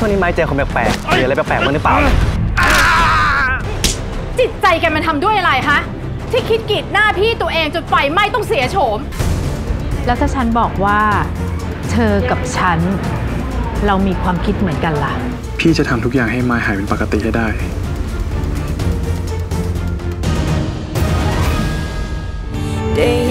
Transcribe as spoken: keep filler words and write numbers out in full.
ช่วงนี้ไม้เจอคนแปลกๆมีอะไรแปลกๆบ้างหรือเปล่าจิตใจแกมันทำด้วยอะไรฮะที่คิดกีดหน้าพี่ตัวเองจนไฟไหม้ต้องเสียโฉมแล้วถ้าฉันบอกว่าเธอกับฉันเรามีความคิดเหมือนกันล่ะพี่จะทำทุกอย่างให้ไม้หายเป็นปกติให้ได้ได้